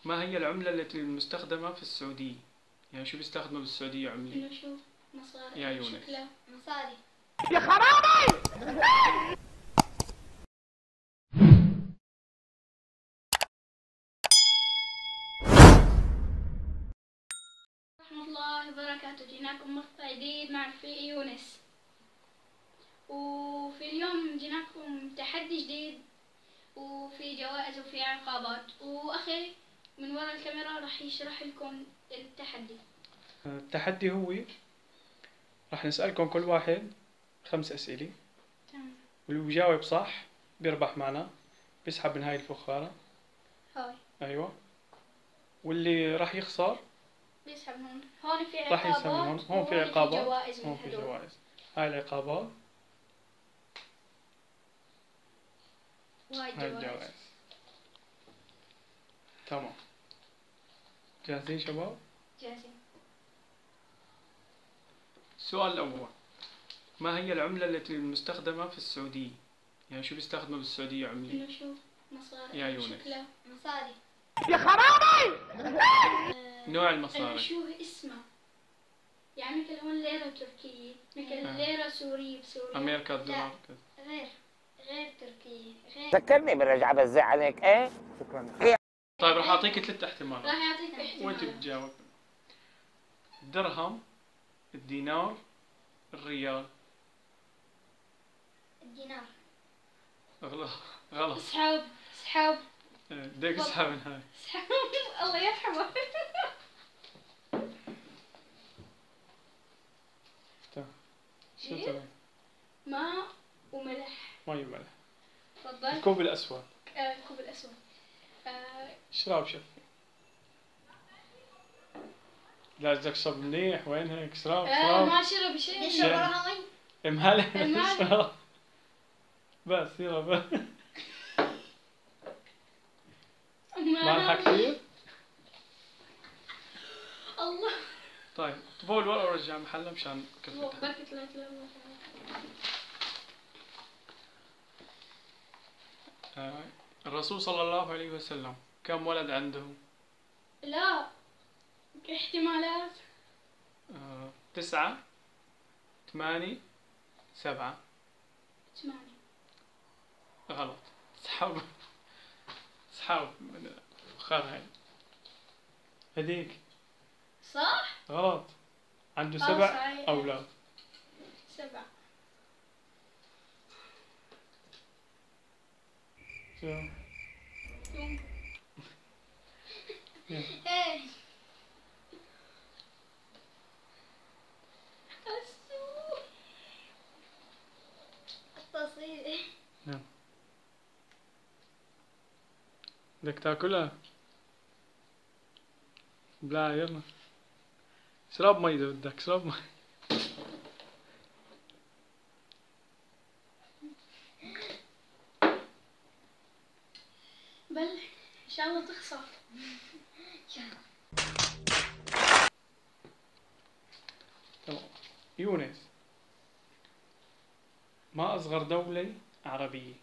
ما هي العملة التي المستخدمة في السعودية؟ يعني شو بيستخدموا بالسعودية عملة؟ إنه شو مصاري يا يونس. شكلها مصاري. يا خرابي. ورحمة الله وبركاته. جيناكم مقطع جديد مع رفيق يونس، وفي اليوم جيناكم تحدي جديد وفي جوائز وفي عقابات، وأخي من وراء الكاميرا راح يشرح لكم التحدي. التحدي هو راح نسألكم كل واحد 5 أسئلة، تمام. واللي بيجاوب صح بيربح معنا، بيسحب من هاي الفخارة. هاي أيوة. واللي راح يخسر بيسحب من هون في راح يسحب من عقابات، هون في وهون عقابات، في جوائز من هون في هدول. جوائز. هاي العقابات وهاي هاي الجوائز. الجوائز. تمام. جاهزين شباب؟ جاهزين. السؤال الأول: ما هي العملة التي المستخدمة في السعودية؟ يعني شو بيستخدموا بالسعودية عملة؟ إنه شو مصاري يا يونس. شكلها مصاري. يا خرابي. نوع إنه المصاري. شو اسمها؟ يعني مثل هون ليرة تركية، مثل ليرة سورية بسوريا. أمريكا الدولار كذا. غير تركية، غير. ذكرني بالرجعة بزع عليك ايه. شكرا. طيب راح أعطيك 3 احتمالات راح يعطيك وأنت احتمالات. بتجاوب: الدرهم، الدينار، الريال. الدينار. غلط. اسحب بدك اسحب من هاي. اسحب. الله يرحمه. شو تمام؟ ماء وملح. مي وملح. تفضل. الكوب الأسود. الكوب الأسود. شراب شفي. لا بدك تشرب منيح، وين هيك؟ شراب ما شرب شيء. يشرب وراها مي. مهلك. المال. بس يلا بس. ما مالها كثير؟ الله. طيب طبوا الورقة ورجع محلها مشان كفتها. بركة لا إله إلا الله. الرسول صلى الله عليه وسلم كم ولد عنده؟ لا، احتمالات. 9، 8، 7. 8. غلط. اسحب من الفخار هاي. هديك صح؟ غلط. عنده صحيح. 7 أولاد. 7. شو؟ ايه. التصوير. بدك تاكلها؟ لا يلا. اشرب مي إذا بدك، اشرب مي. بل ان شاء الله تخسر. تمام. يونس، ما أصغر دولة عربية؟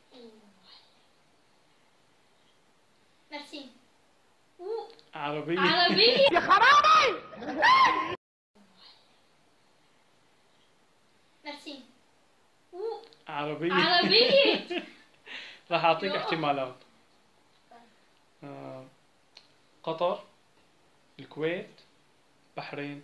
مرسين. عربية. عربية. يا خرابي. مرسين. عربية. عربية. راح أعطيك يوه. احتمالات: قطر، الكويت، بحرين.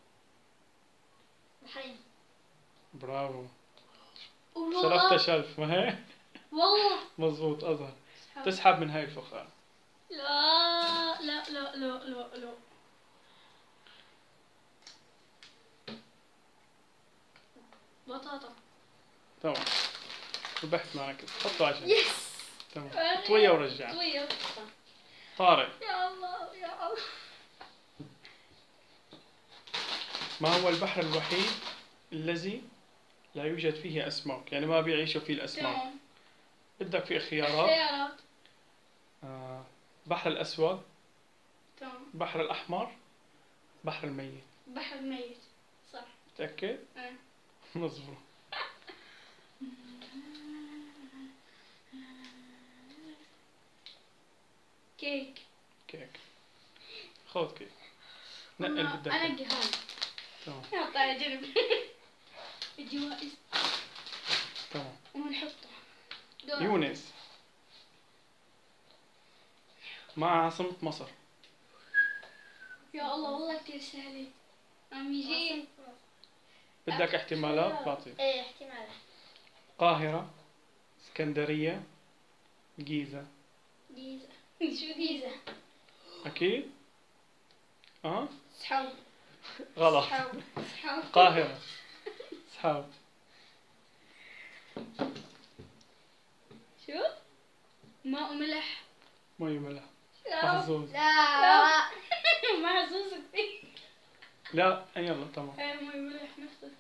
بحرين. برافو. والله. شرفت شرف، ما هيك؟ والله. مزبوط. أظهر تسحب من هاي الفخار. لا لا لا لا لا لا. بطاطا. تمام. ربحت معك. حطه عشان. يس. تمام. طوية ورجع. طوية. طارق، يا الله يا الله. ما هو البحر الوحيد الذي لا يوجد فيه أسماك؟ يعني ما بيعيشوا فيه الأسماك. تمام. بدك فيه خيارات: خيارات. بحر الأسود، تمام. بحر الأحمر، بحر الميت. بحر الميت. صح. متأكد؟ مظبوط. كيك. كيك. خذ كيك. نقل بدك أنا إياه. جهاز. تمام نحطه على جنب. الجوائز. تمام. ونحطه. دور. يونس. ما عاصمة مصر؟ يا الله والله كتير سهلة. عم يجي. بدك احتمالات بعطيك. ايه احتمال. القاهرة، اسكندرية، جيزة. جيزة. شو جيزة؟ أكيد؟ أه؟ سحاب. غلط. سحاب. سحاب. القاهرة. سحاب. شو؟ ماء وملح. مي وملح. لا. محظوظ. لا. محظوظ كثير. لا يلا تمام. ايه ماء وملح نفسه.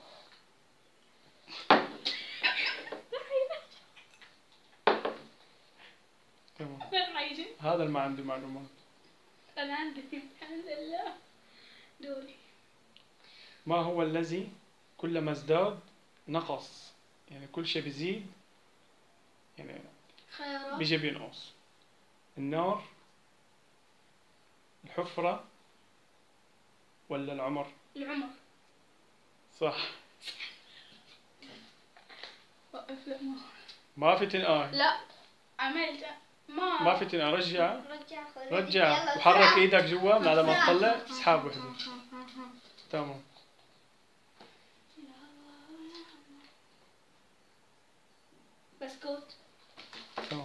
تمام. وين عايشة؟ هذا اللي ما عنده معلومات. أنا عندي الحمد لله. دوري. ما هو الذي كلما ازداد نقص؟ يعني كل شيء بيزيد يعني خيارات. بيجي بينقص. النار، الحفرة، ولا العمر؟ العمر. صح. وقف لا ما. ما في تنقال. لا عملت ما في تنقال. رجع رجع خذ. رجع يلا وحرك اسحب. ايدك جوا من على ما اسحب. تطلع اسحب وحده. تمام. بسكوت. تمام.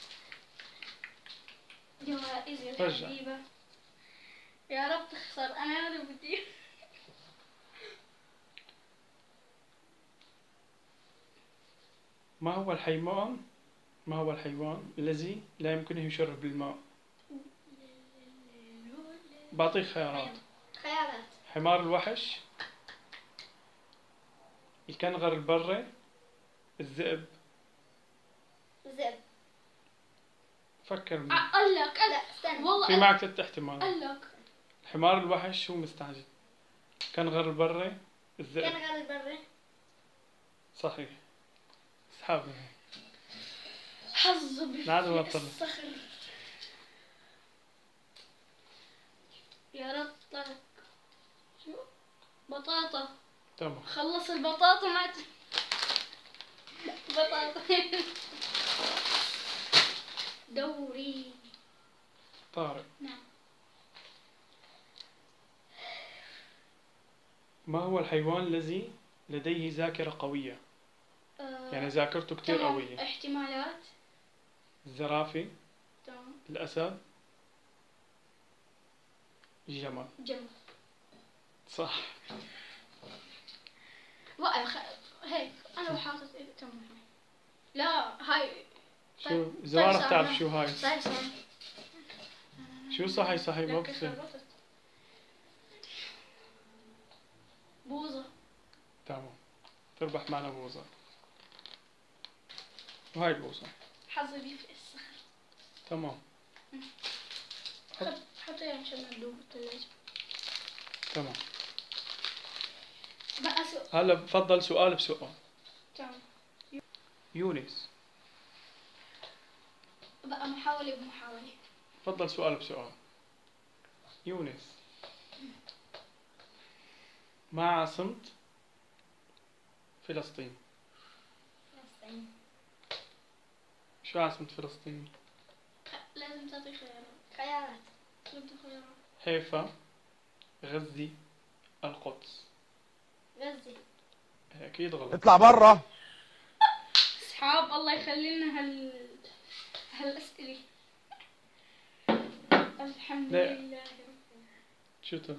جوائز رجع. الحبيبة. يا رب تخسر أنا اللي بدي. ما هو الحيوان الذي لا يمكنه يشرب بالماء؟ بعطيك خيارات. خيارات. حمار الوحش، الكنغر البري، الذئب. زب. فكر منيح. قال لك لا استنى والله في معك 3 احتمالات. قال لك حمار الوحش هو مستعجل، كنغر البري، الذئب. كان غير البري. صحيح. اسحب منها. حظ نعم والله طلع. الصخر. يا رب طلع. شو؟ بطاطا. تمام. خلص البطاطا ما بطاطا. دوري. طارق. نعم. ما هو الحيوان الذي لديه ذاكرة قوية؟ يعني ذاكرته كتير تمام. قوية. احتمالات. الزرافة، تمام. الأسد، الجمل. جمل. صح. وقف هيك أنا وحاطط إيدي تمام. لا هاي. شو إذا ما رح صار تعرف معنا. شو هاي. صار. شو صحي صحي ما لك بصير. خربطت. بوظة. تمام. تربح معنا بوزة. وهاي البوزة. حظي بيفرق الصخر. تمام. حطيها عشان ندوب الثلاجة. تمام. بقى سؤال. هلا بفضل سؤال بسؤال. تمام. يونس، بقى محاولة بمحاولة. بفضل سؤال بسؤال. يونس، ما عاصمة فلسطين؟ شو عاصمة فلسطين؟ لازم تعطي خيارات. بدي خيارات. حيفا، غزة، القدس. غزة. أكيد غلط. اطلع برا. اصحاب الله يخلي لنا هالأسئلة. الحمد لا. لله. شو تم؟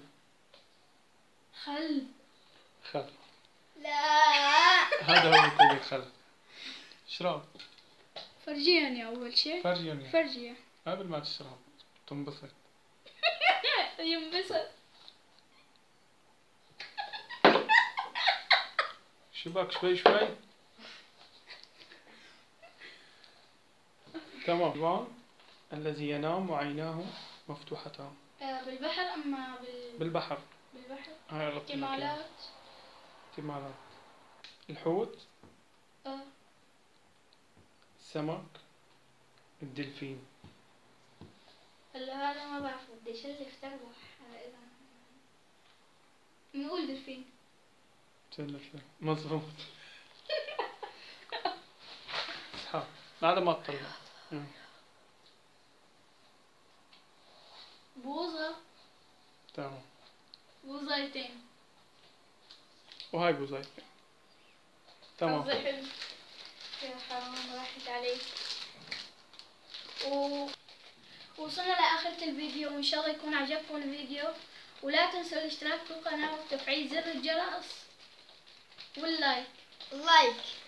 خل. خل. لا. هذا هو الطريق خل. اشرب. فرجيني أول شيء. فرجيني فرجي. قبل ما تشرب تنبسط. ينبسط. شو بك شوي شوي. تمام. الحيوان الذي ينام وعيناه مفتوحتان؟ بالبحر أما بالبحر. بالبحر. هاي غلط. احتمالات. احتمالات. الحوت، السمك، الدلفين. هلا هذا ما بعرف قديش اللي اختربه. نقول دلفين. مظبوط. صح. هذا ما تطلع. بوظة. تمام. بوظتين. وهاي بوزايتين. تمام. حظي حلو. يا حرام راحت عليك. وصلنا لآخر الفيديو، وإن شاء الله يكون عجبكم الفيديو، ولا تنسوا الاشتراك في القناة وتفعيل زر الجرس واللايك.